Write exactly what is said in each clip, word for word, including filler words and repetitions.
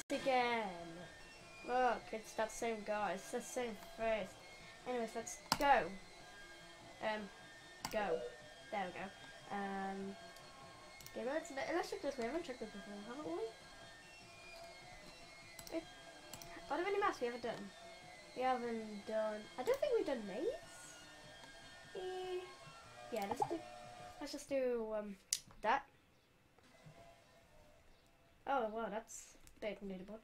Again. Look, it's that same guy. It's the same face. Anyways, let's go. Um, go. There we go. Um, okay, let's, let's check this. We haven't checked this before, haven't we? Wait, are there any maps we haven't done? We haven't done. I don't think we've done maze. Eh, yeah, let's do. Let's just do um that. Oh wow, that's big leaderboard.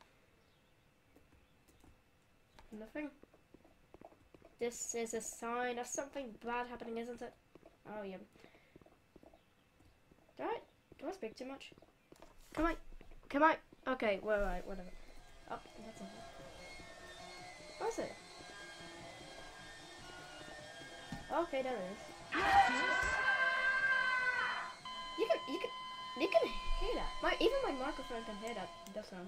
Nothing. This is a sign of something bad happening, isn't it? Oh yeah. Do I do I speak too much? Come on, come on. Okay, well, right, whatever. Oh, that's a. What is it? Okay, there it is. You can, you can, you can hear that. My even my microphone can hear that. That sound.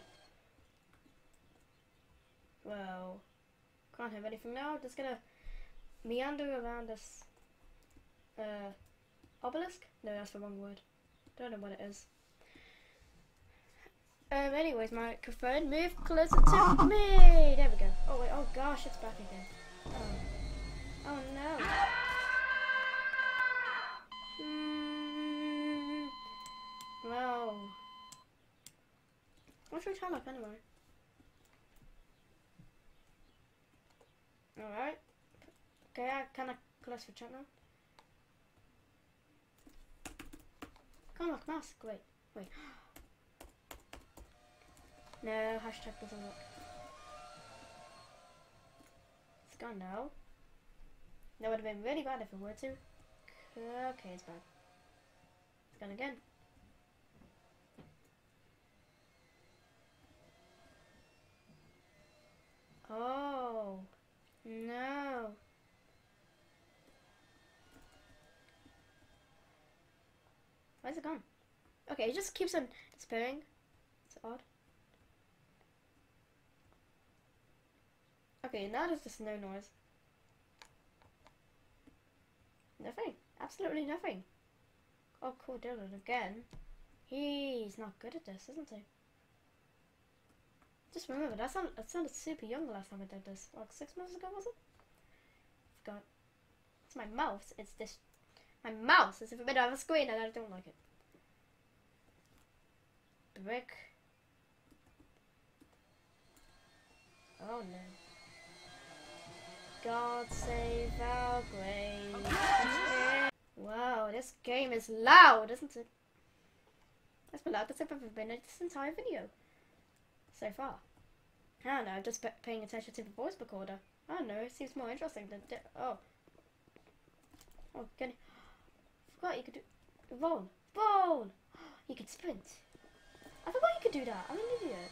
Well, can't have anything now. Just gonna meander around this uh, obelisk. No, that's the wrong word. Don't know what it is. Um. Anyways, microphone, move closer to me. There we go. Oh wait. Oh gosh, it's back again. Oh. Oh no. Hmm. Well. What should we turn up anyway? Alright. Okay, I can I close the chat now? Can't lock mask. Wait, wait. No, hashtag doesn't work. It's gone now. That would have been really bad if it were to. Okay, it's bad. It's gone again. Oh, no. Where's it gone? Okay, it just keeps on disappearing. It's odd. Okay, now there's just no noise. Nothing. Absolutely nothing. Oh, cool, Dylan again. He's not good at this, isn't he? Just remember, that sounded, that sounded super young the last time I did this. Like six months ago, was it? Forgot. It's my mouse. It's this. My mouse is in the middle of a screen and I don't like it. Brick. Oh no. God save our grace. Wow, this game is loud, isn't it? That's the loudest I've ever been in this entire video. So far. I don't know, I'm just paying attention to the voice recorder. I don't know, it seems more interesting than... Oh. Oh, can you... I forgot you could do... Roll. Roll! You could sprint. I forgot you could do that. I'm an idiot.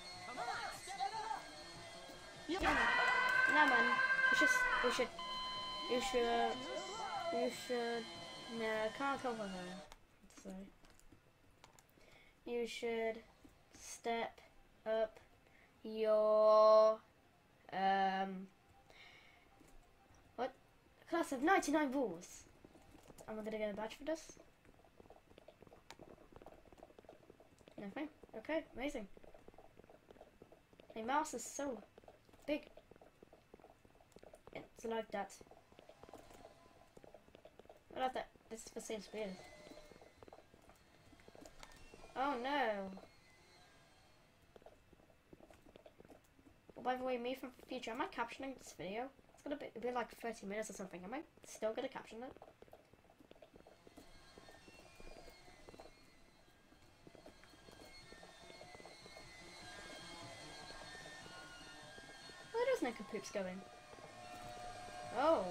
Yeah, man. Nah, man. We should... We should... You should... You should... No, I can't cover her. So... You should... Step up your... Um... What? Class of ninety-nine rules. Am I gonna get a badge for this? Nothing? Okay, amazing. My mouse is so big. It's like that. I like that. This is the same speed. Oh no. Well, by the way, me from the future, am I captioning this video? It's gonna be, be like thirty minutes or something. Am I still gonna caption it? Where does Nincompoop's going? Oh.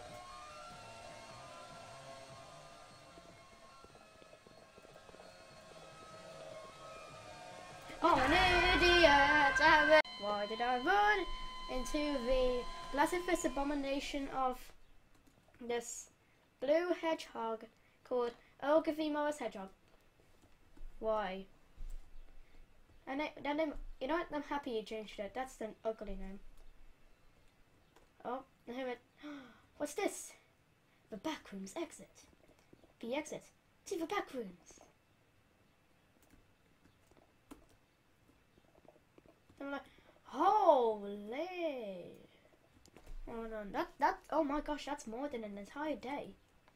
Oh, an idiot! Why did I run into the blasphemous abomination of this blue hedgehog called Ogilvy Morris Hedgehog? Why? And I, that name, you know what? I'm happy you changed it. That's an ugly name. Oh, I hear it. What's this? The backrooms exit. The exit to the backrooms. I'm like, holy. Hold on. That, that, oh my gosh, that's more than an entire day.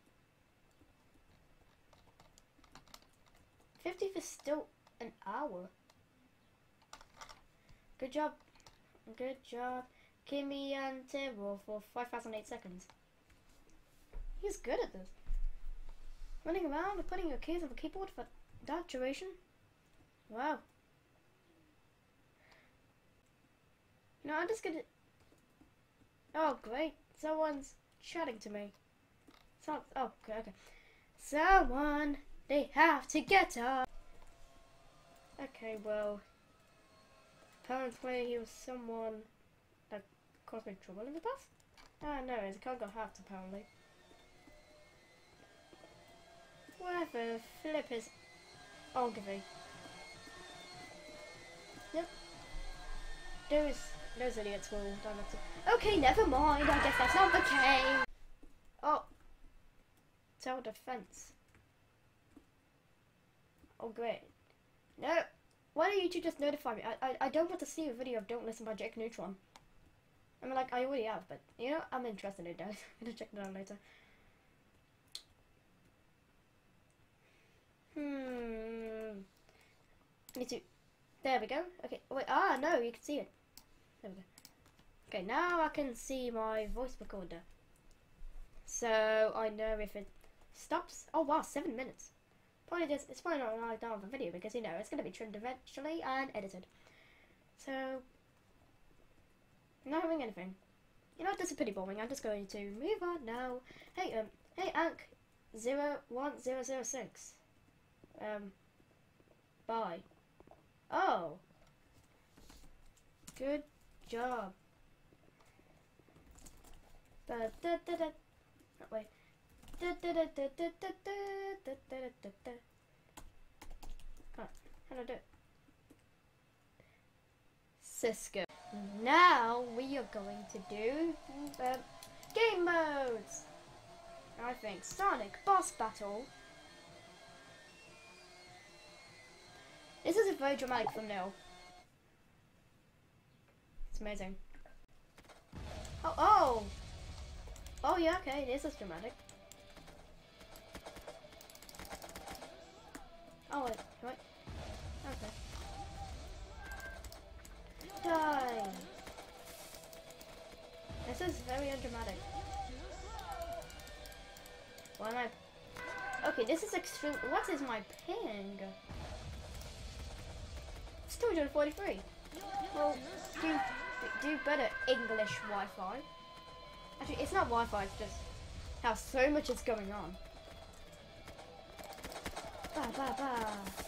fifty for still an hour. Good job. Good job. Kimmy and Théo for five thousand eight seconds. He's good at this. Running around and putting your keys on the keyboard for that duration? Wow. No, I'm just gonna... Oh, great. Someone's chatting to me. So, oh, okay, okay. Someone, they have to get up. Okay, well, apparently he was someone that caused me trouble in the past. Ah, no, his account got hacked, apparently. Where the flip is Ogilvy? Yep. Those, those idiots will direct it. Okay, never mind. I guess that's not the case. Oh. Self-defense. Oh, great. No. Why don't you two just notify me? I, I, I don't want to see a video of Don't Listen by Jake Neutron. I mean, like, I already have, but, you know, I'm interested in it, guys. I'm gonna check it out later. Hmm. Me too. There we go. Okay. Oh, wait. Ah, no, you can see it. There we go. Okay, now I can see my voice recorder. So I know if it stops. Oh wow, seven minutes. Probably just it's probably not right down the video because you know it's gonna be trimmed eventually and edited. So I'm not having anything. You know, this is pretty boring. I'm just going to move on now. Hey, um, hey, Ank, zero one zero zero six. Um, bye. Oh, good job. Da, da, da, da. Oh, wait. Da, da, da, da, da, da, da, da, da, da. Oh, how do I do it? Cisco. Now we are going to do um, game modes. I think Sonic boss battle. This is a very dramatic thumbnail. It's amazing. Oh, oh! Oh yeah, okay, this is dramatic. Oh wait, what? Okay. Die! This is very undramatic. Why am I... Okay, this is extreme... What is my ping? It's two hundred forty-three. Well, do, do better English Wi-Fi. Actually, it's not Wi-Fi, it's just how so much is going on. Ba ba ba.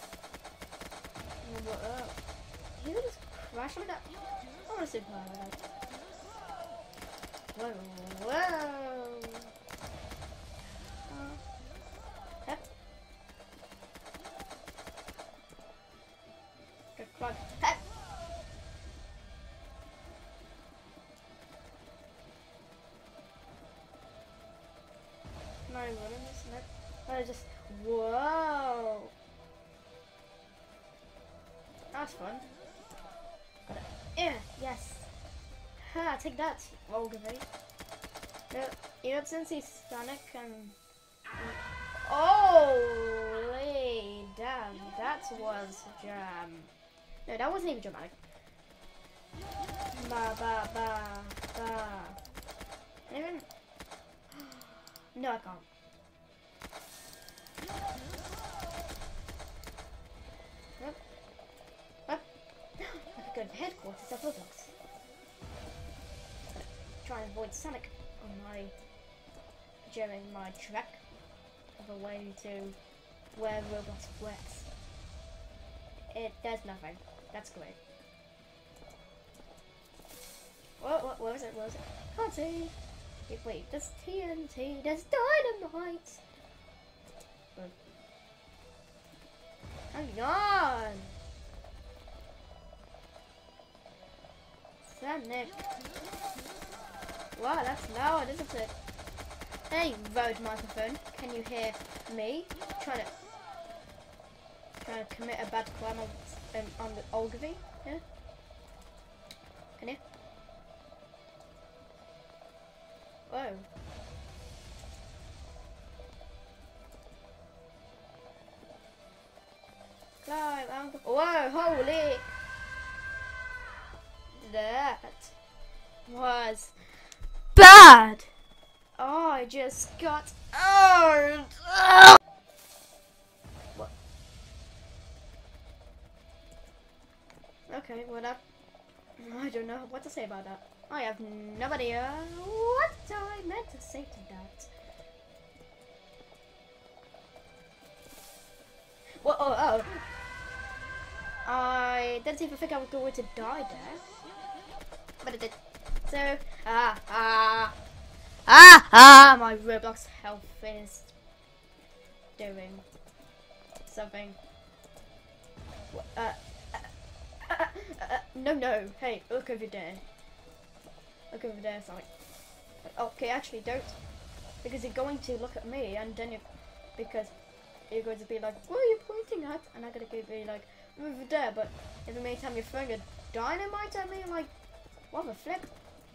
What up? Did you just crash like that? I want to super like that. Whoa, whoa. Uh, yep. Good climb. Hey. Am I running this? Nope. I just, whoa. That's fun. Got it. Yeah, yes. Ha, take that, Ogilvy. No, you know, since he's Sanic and... Holy damn, that was jam. No, that wasn't even dramatic. Ba ba ba ba. Even... No, I can't. Yep. Yep. I could go to headquarters of roblox. Try and avoid Sanic on my during my trek of a way to where Roblox works. It there's nothing. That's great. Whoa, what where was it? Where was it? Can't see. Wait, wait, there's T N T, there's dynamite! Oh. Hang on! Sanic! Wow, that's loud, isn't it? Hey, road microphone, can you hear me trying to trying to commit a bad crime on, um, on the Ogilvy? Yeah? Can you? Whoa. Climb out. Whoa, holy. That was bad. Oh, I just got. Oh. Oh. What? Okay, what up? I don't know what to say about that. I have no idea what I meant to say to that. Whoa, oh, oh. I didn't even think I was going to die there. But it did. So, ah, ah, ah, ah, my Roblox health is doing something. Uh, uh, uh, uh, uh, no, no, hey, look over there. Look over there, Sonic. Okay, actually don't. Because you're going to look at me and then you, because you're going to be like, what are you pointing at? And I'm going to be like, over there, but in the meantime you're throwing a dynamite at me, like, what the flip?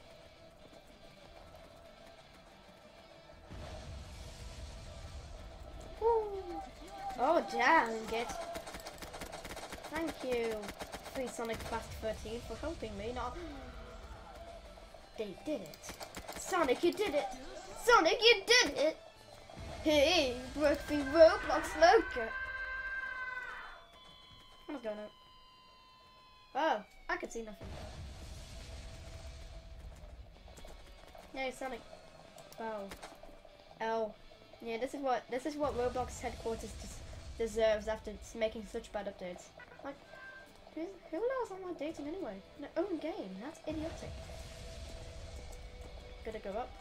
Woo. Oh damn it. Thank you, Free Sonic Fast thirteen, for helping me. Not they did it. Sonic, you did it! Sonic, you did it! Hey, broke the Roblox logo. What's going on? Oh, I could see nothing. Hey, Sonic. Oh. Oh. Yeah, this is what this is what Roblox headquarters des deserves after making such bad updates. Like, who who allows online dating anyway? In their own game. That's idiotic. Gotta go up.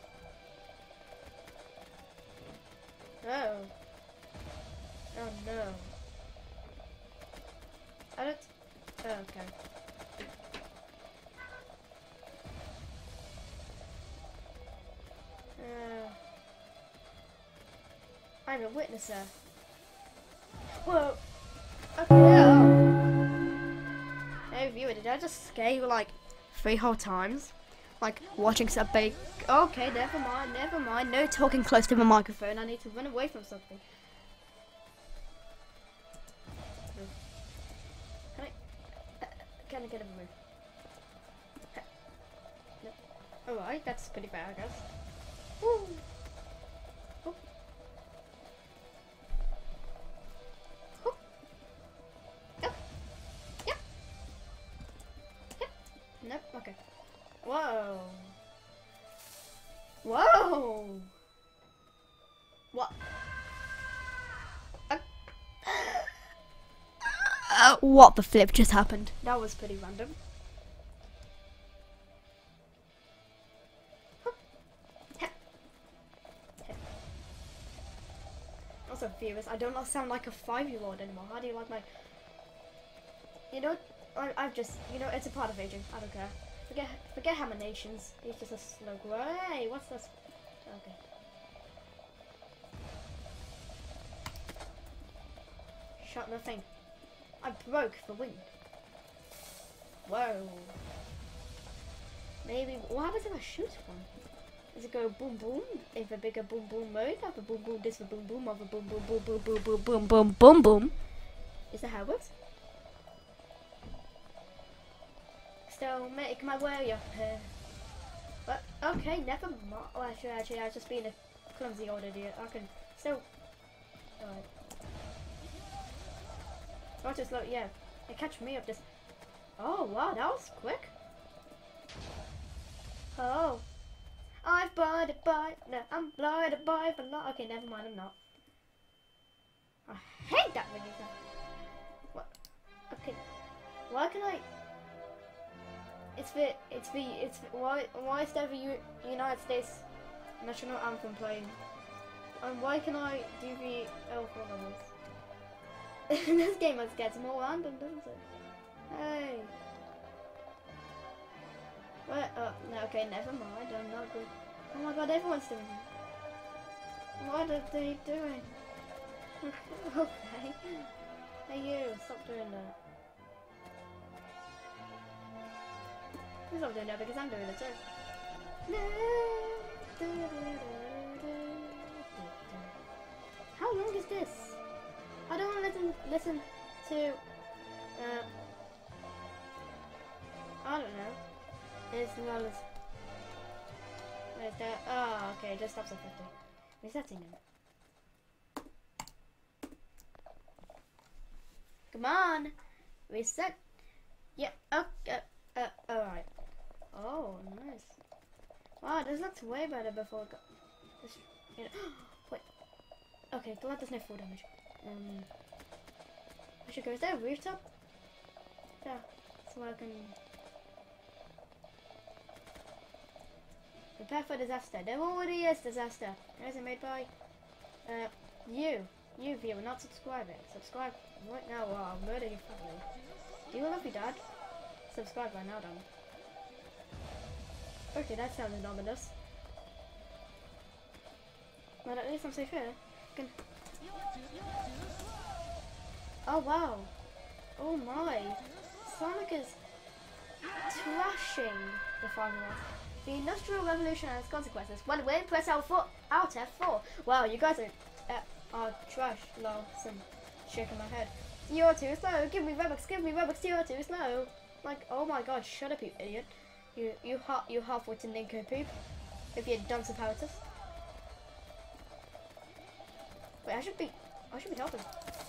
Oh. Oh no. I don't. Oh, okay. Uh, I'm a witnesser. Whoa. Okay. Oh. Hey viewer, did I just scare you like three whole times? Like watching something. Okay, never mind, never mind. No talking close to the microphone. I need to run away from something. Can I? Uh, can I get a move? No. Alright, that's pretty bad, I guess. Woo. Oh. Oh. Yep. Yep. Yep. Nope. Okay. Whoa. Whoa. What? Uh, uh, what the flip just happened? That was pretty random. Also, viewers, I do not sound like a five-year-old anymore. How do you like my? You know, I, I've just, you know, it's a part of aging. I don't care. Forget, forget Hammer-nations. He's just a slow grower. Hey, what's this? Okay. Shot nothing. I broke the wind. Whoa. Maybe. What happens if I shoot one? Does it go boom boom? If a bigger boom boom mode, have a boom boom, this a boom boom, of a boom boom boom boom boom boom boom boom boom boom. Is that how it works? Still make my way up here. But okay, never mind. Oh, actually, actually, I was just being a clumsy old idiot. I can still. Alright. Oh, just look, yeah. They catch me up just. Oh wow, that was quick. Oh. I've blinded by. No, I'm blinded by for lot. Okay, never mind, I'm not. I hate that ringing sound. What? Okay. Why can I? It's the. It's the. It's the, why. Why is there the U, United States national anthem playing? And why can I do the elf levels? This game has gets more random, doesn't it? Hey. What? Oh, no, okay, never mind. I'm not good. Oh my god, everyone's doing it. What are they doing? Okay. Hey you, stop doing that. He's not doing that because I'm doing it too. How long is this? I don't want to listen, listen to, uh, I don't know. It's not as, where's that? Oh, okay, it just stops at fifty. Resetting him. Come on! Reset. Yeah, okay, uh, uh, alright. Oh, nice. Wow, this looked way better before it got this, you know. Wait. Okay, glad there's no fall damage. Um, I should go. Is there a rooftop? Yeah, so I can prepare for disaster. There already is disaster. It isn't made by uh you, you viewer, not subscribing. Subscribe right now, or I'll murder your family. Do you love your dad? Subscribe right now, Dan. Okay, that sounds ominous. But at least I'm safe here. Can... Oh wow! Oh my! Sonic is trashing the final one. The Industrial Revolution and its consequences. When we press Alt F four. Wow, you guys are uh, are trash. Lol, some shaking my head. You're too slow. Give me Robux. Give me Robux. You're too slow. Like, oh my god, shut up, you idiot. You you ha you half-witted nincompoop. If you're dunce of houses. Wait, I should be I should be helping.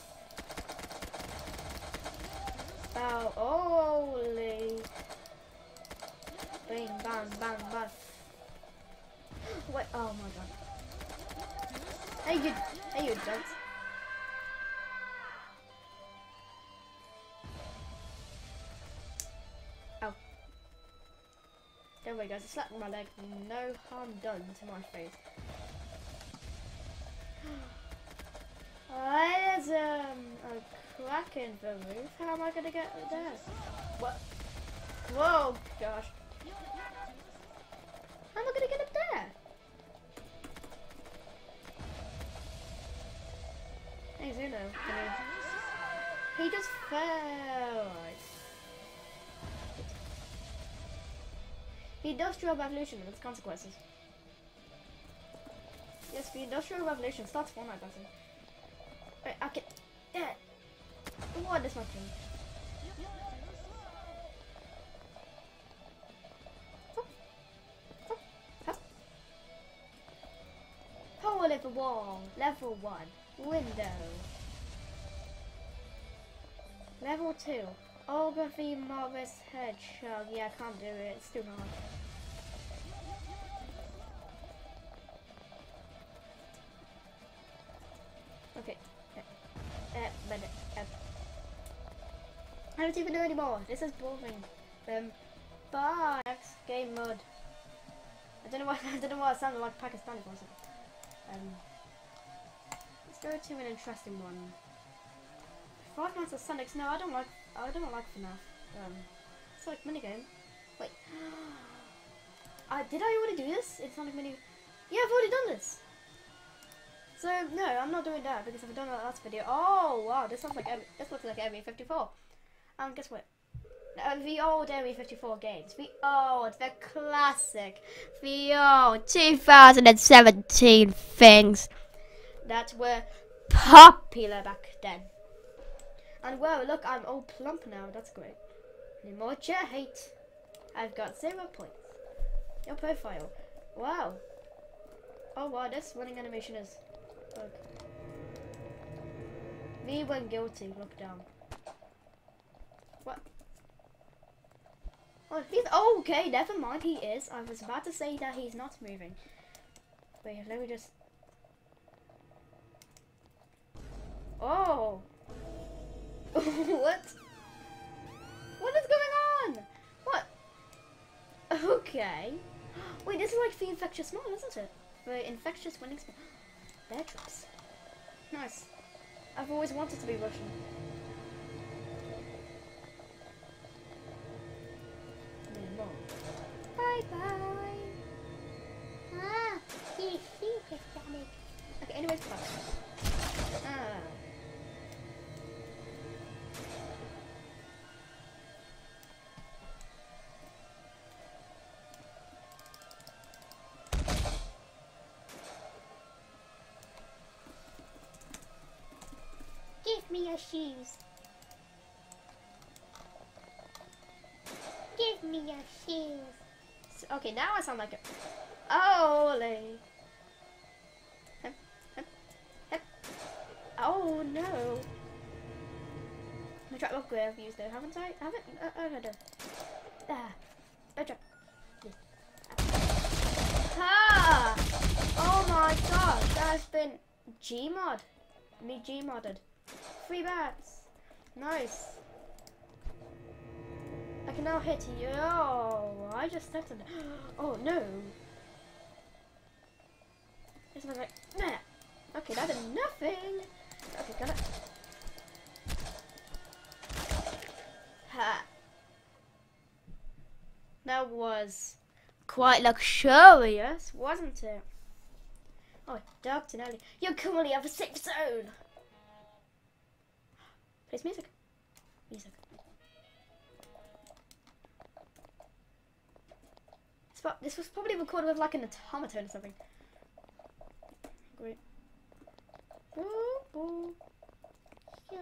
Oh, holy. Bang, bang, bang, bang. Wait, oh my god. Hey, you, hey, you dunce. Ow. Don't worry, guys. I slapped my leg. No harm done to my face. Oh, there's um, a crack in the roof. How am I going to get there? What? Whoa, gosh. How am I going to get up there? Hey, Zuno. He, he just fell. The Industrial Revolution and its consequences. Yes, the Industrial Revolution starts Fortnite button. Wait, I can. Yeah. What is my thing? Power level wall. Level one. Window. Level two. Ogre v Morris Hedgehog. Yeah, I can't do it. It's too hard. Okay. Uh, but uh, I don't even know anymore. This is boring. Um, bye. Next game mode. I don't know why. I don't know why it sounded like Pakistani for a second. Um, let's go to an interesting one. Five Nights at Sanic. No, I don't like. I don't like F NAF. Um, it's like minigame. Wait. Uh, did I already do this in Sonic Mini? Yeah, I've already done this. So no, I'm not doing that because I've done that last video. Oh wow, this sounds like this looks like M E fifty-four. Um, guess what? Uh, the old M E fifty-four games, the old, the classic, the old two thousand seventeen things that were popular back then. And wow, look, I'm all plump now. That's great. Any more chair hate? I've got zero points. Your profile. Wow. Oh wow, this running animation is. Look. Me when guilty, look down. What? Oh, he's oh, okay, never mind, he is. I was about to say that he's not moving. Wait, let me just. Oh! What? What is going on? What? Okay. Wait, this is like the infectious smile, isn't it? The infectious winning smile. Bear traps. Nice. I've always wanted to be Russian. Bye bye. Ah, he's super Sonic. Okay, anyways, bye. Ah. shoes. Give me your shoes. So, okay, now I sound like a Ole. Hep, hep, hep. Oh no. The trap upgrade I've used though, haven't I? I haven't. Uh, oh, I don't. Ah, better. Yeah. Ah! Oh my gosh, that has been Gmod. Me Gmodded. Three bats. Nice. I can now hit you. Oh, I just stepped on it. Oh no. It's like, nah. Okay, that did nothing. Okay, got it. Ha. That was quite luxurious, wasn't it? Oh, Doctor Nelly, you're currently out of a safe zone. Plays music. Music. This was probably recorded with like an automaton or something. Great. Ooh, ooh. Yeah.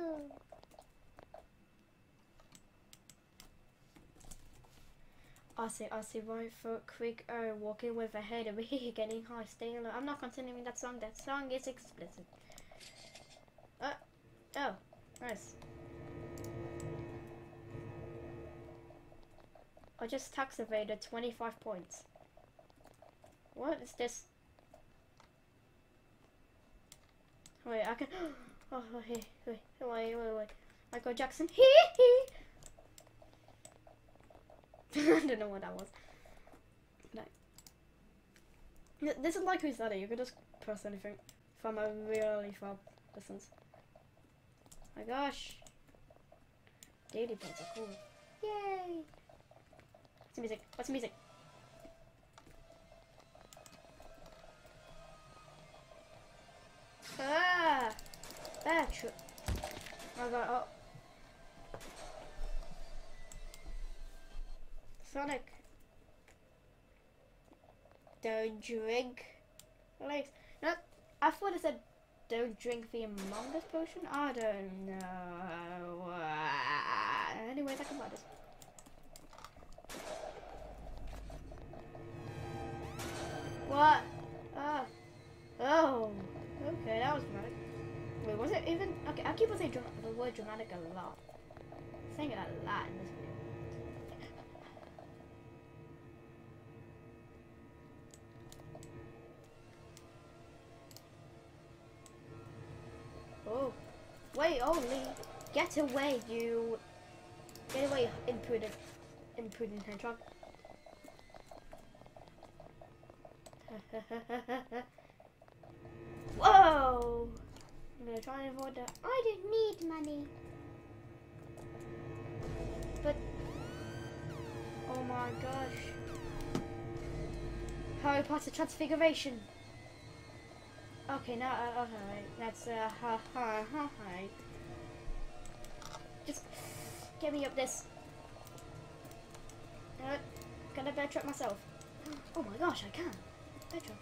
I see, I see, right foot, quick, oh, walking with a head over here, getting high, staying low. I'm not continuing that song, that song is explicit. Uh, oh, nice. I just tax evaded twenty-five points. What is this? Wait, I can. Oh, wait, wait, wait, wait, wait. Michael Jackson. Hee hee. I don't know what that was. No. This is like Who's That? You could just press anything from a really far distance. My gosh. Daily points are cool. Yay! What's the music? What's the music? Ah! Batch. Oh god, oh. Sonic. Don't drink. Like, no, I thought it said don't drink the Among Us potion. I don't know. Uh, anyways, I can buy this. What? Oh. Oh. Okay, that was dramatic. Wait, was it even? Okay, I keep on saying dram the word dramatic a lot. I'm saying it a lot in this video. Oh. Wait, Oli. Get away, you. Get away, imprudent. Imprudent hedgehog. Whoa! I'm gonna try and avoid that. I didn't need money. But, oh my gosh. Harry Potter Transfiguration. Okay, now, uh, okay, that's, uh, ha ha ha ha. Just get me up this. Uh, can I bear trap myself? Oh my gosh, I can. Bear trap.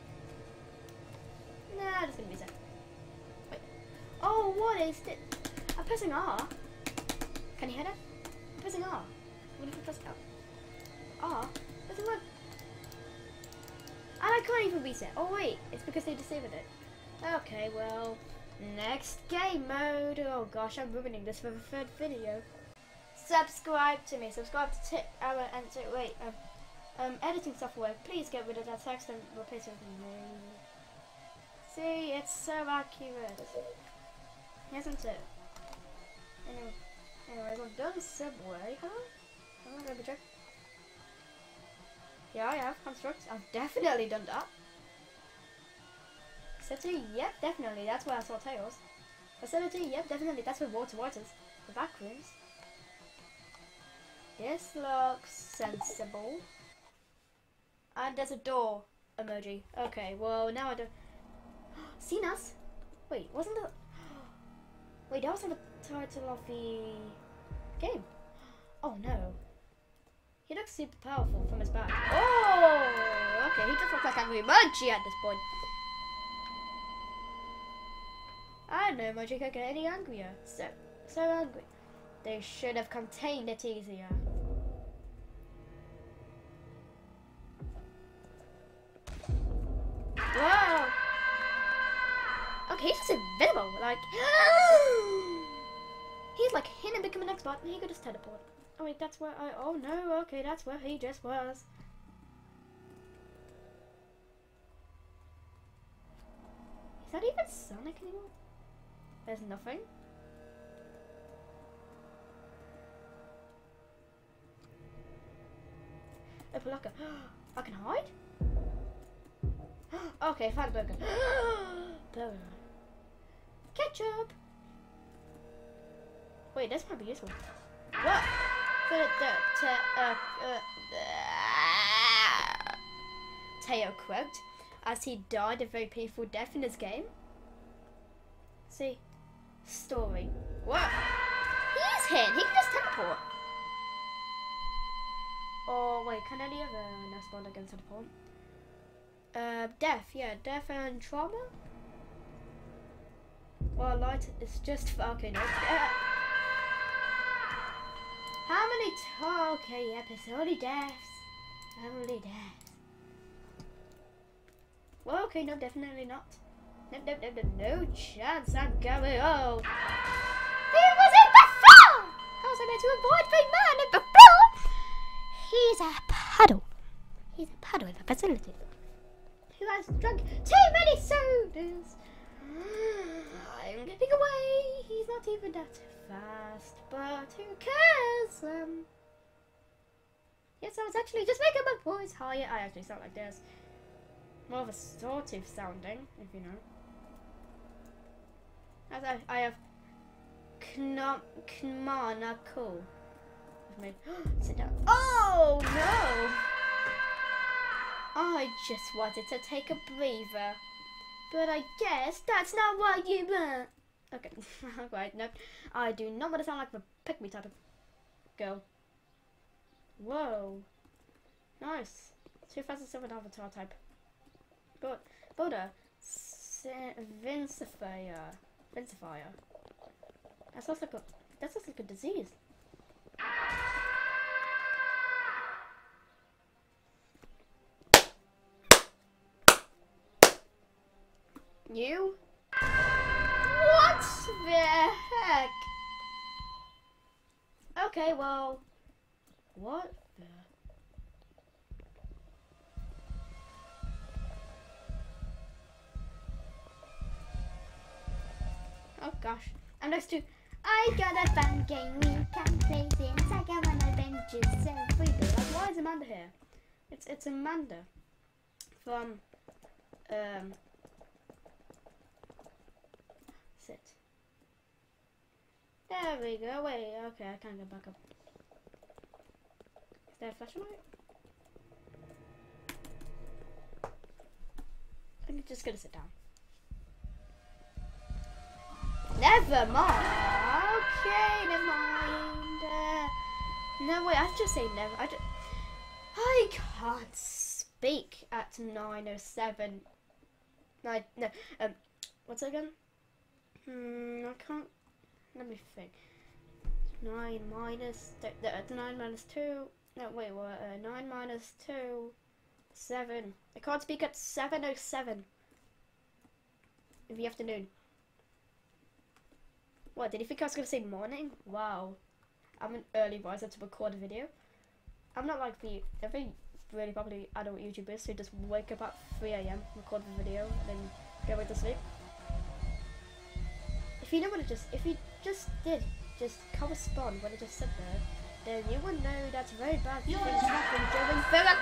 Nah, just gonna be sad. Wait. Oh, what is this? I'm pressing R. Can you hear that? I'm pressing R. What if I press R? R? Doesn't work. And I can't even reset. Oh wait, it's because they disabled it. Okay, well, next game mode. Oh gosh, I'm ruining this for the third video. Subscribe to me. Subscribe to Tip Arrow and to wait. Um, um, editing software. Please get rid of that text and replace it with name. See, it's so accurate, isn't it? Anyway, anyways, I've done Subway, huh? I'm not gonna check. Yeah, I have. Construct. I've definitely done that. City, yep, definitely. That's where I saw Tails. Facility, yep, definitely. That's where Water Waters. The back rooms. This looks sensible. And there's a door emoji. Okay, well, now I don't. Seen us? Wait, wasn't that? Wait, that wasn't the title of the game. Oh no. He looks super powerful from his back. Oh, okay. He just looks like Angry Munchie at this point. I know my drink I get any angrier. So, so angry. They should have contained it easier. Whoa! Okay, he's just invisible. Like, he's like him becoming an expert, and he could just teleport. Oh wait, that's where I. Oh no, okay, that's where he just was. Is that even Sonic anymore? There's nothing. Open locker. I can hide? Okay, found a burger. Burger. Ketchup! Wait, this might be useful. What? For the, the, uh, uh, uh, Théo croaked as he died a very painful death in his game. See? Story. What? He's him! He can just teleport! Oh, wait, can any other no spawn against teleport? Uh, death, yeah, death and trauma? Well, light is just, okay, no. Uh, how many, oh, okay, yep, it's only deaths. Only deaths. Well, okay, no, definitely not. No, no, no, no, no chance I'm going, oh. He was in before! How was I meant to avoid being man in before? He's a puddle. He's a puddle in the facility. Who has drunk too many sodas? I'm getting away. He's not even that fast, but who cares? Um, yes, I was actually just making my voice higher. I actually sound like this. More of a sawtooth sounding, if you know. As I, I have Kna Kmana cool. I've made sit down. Oh no! I just wanted to take a breather, but I guess that's not what you want. Okay, right, no, I do not want to sound like a pick-me type of girl. Whoa, nice. two thousand seven avatar type. But, Buddha, Vincifier, Vincifier. That sounds like a, that sounds like a disease. You? What the heck? Okay, well, what the? Oh gosh, I'm next to. I got a fun game we can play since I got one adventures every day. Like, why is Amanda here? It's it's Amanda from um. Sit. There we go. Wait, okay, I can't get back up. Is there a flashlight? I'm just gonna sit down. Never mind. Okay, never mind. Uh, no, wait, I just say never. I, just, I can't speak at nine oh seven. Nine, no, um, what's it again? Hmm, I can't. Let me think. Nine minus. Th th nine minus two. No, wait, what? Uh, nine minus two. Seven. I can't speak at seven oh seven. In the afternoon. What, did you think I was going to say morning? Wow. I'm an early riser to record a video. I'm not like the every really probably adult YouTubers who just wake up at three A M, record the video, and then go back to sleep. If you know what it just, if you just did just correspond when it just said there, then you would know that's very bad things happen during the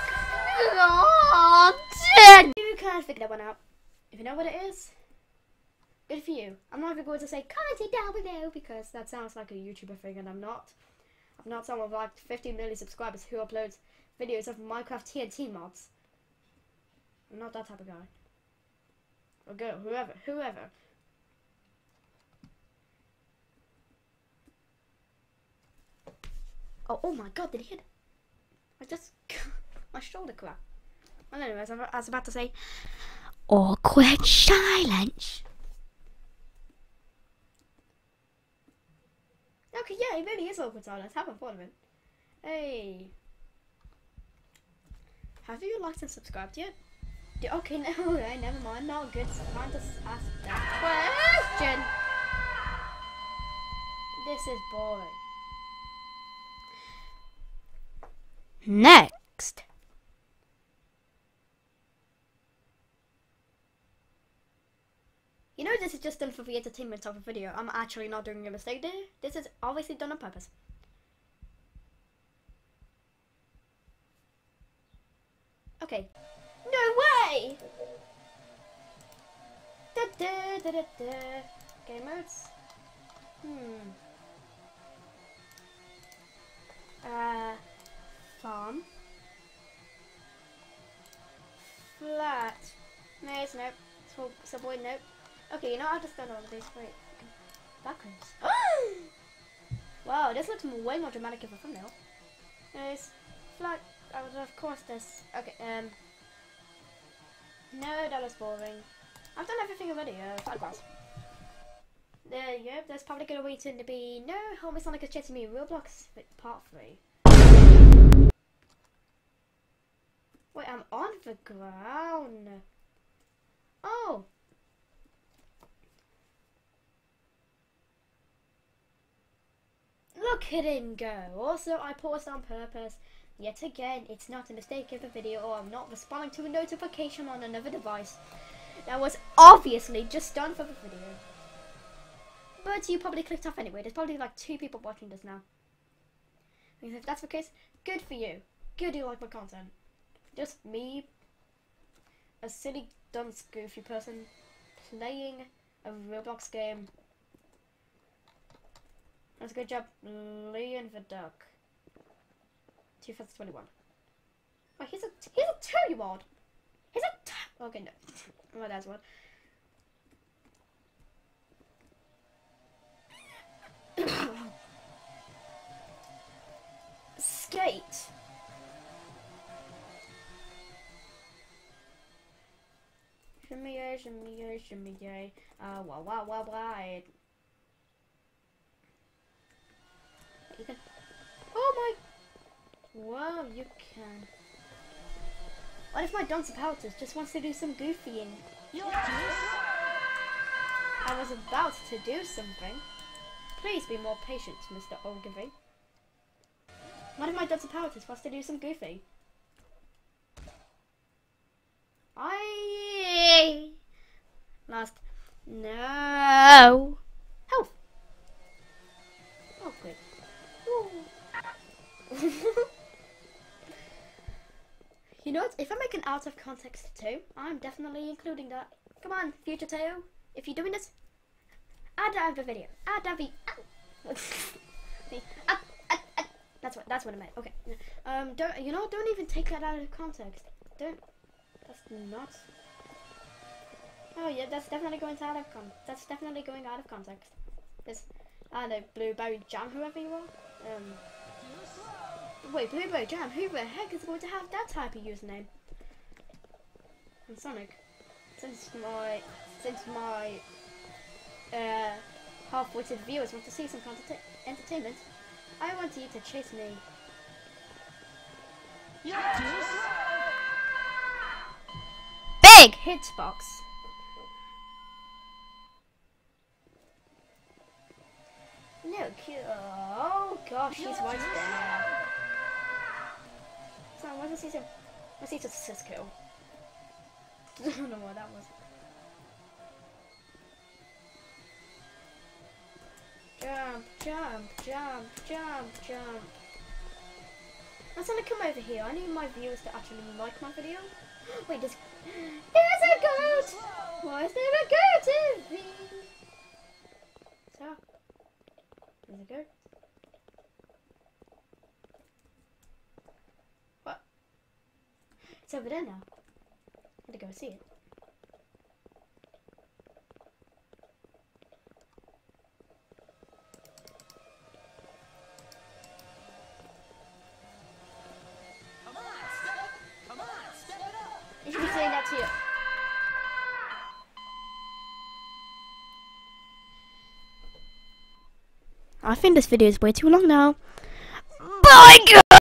God! You can't figure that one out. If you know what it is, good for you. I'm not even going to say comment it down below because that sounds like a YouTuber thing, and I'm not. I'm not someone with like fifteen million subscribers who uploads videos of Minecraft T N T mods. I'm not that type of guy. Or girl, whoever, whoever. Oh, oh my God, did he hit? I just, my shoulder cracked. Well, anyways, I was about to say, awkward silence. Okay, yeah, he really is awkward silence. Have fun of him. Hey. Have you liked and subscribed yet? Do, okay, no, okay, never mind. Not good. Time to ask that question. This is boring. Next. You know this is just done for the entertainment of a video. I'm actually not doing a mistake there. This is obviously done on purpose. Okay. No way! Da, da, da, da, da. Game modes. Hmm. Uh, farm. Flat. Maze, nope. Sub subway, nope. Okay, you know, I've just done all of these. Wait. Backwards. Wow, this looks way more dramatic of a thumbnail. Maze. Flat. Oh, of course this. Okay, um. No, that was boring. I've done everything already. Uh, five bars. There you go. There's probably gonna wait to be no. Help me Sonic is chasing me. Roblox part three. Wait, I'm on the ground. Oh. Look at him go. Also, I paused on purpose. Yet again, it's not a mistake of a video or I'm not responding to a notification on another device. That was obviously just done for the video. But you probably clicked off anyway. There's probably like two people watching this now. And if that's the case, good for you. Good you like my content. Just me, a silly, dumb, goofy person, playing a Roblox game. That's a good job, Leon the Duck. two thousand twenty-one. Oh, he's a he's a two-year-old. He's a t okay no. My dad's one. Skate. Shimmy yay, shimmy yay, shimmy yay. Uh, wow, wow, wow, wow. You can. Oh my. Wow, you can. What if my dancer Pouches just wants to do some goofying? I was about to do something. Please be more patient, Mister Ogilvy. What if my dancer Pouches wants to do some goofy? I lost. No. Health. Oh, good. You know what? If I make an out of context too, I'm definitely including that. Come on, future Théo. If you're doing this, add that the video. Add that the. add, add, add. That's what. That's what I meant. Okay. Um. Don't. You know. Don't even take that out of context. Don't. That's not. Oh yeah. That's definitely going out of con. That's definitely going out of context. This. I don't know. Blueberry Jam. Whoever you are. Um. Wait, Blueberry Jam, who the heck is going to have that type of username? And Sonic, since my, since my, uh, half-witted viewers want to see some content entertainment, I want you to chase me. Big hitbox. No, cute. Oh gosh, he's right there. So why does he say? What's he just Cisco? I don't know what that was. Jump, jump, jump, jump, jump. I'm gonna come over here. I need my viewers to actually like my video. Wait, there's there's a goat. Why is there a goat in me? So there's a goat. It's over there now. I'm gonna go see it. Come on, step up! Come on, step it up! You should be saying that to you. I think this video is way too long now. Bye, guys!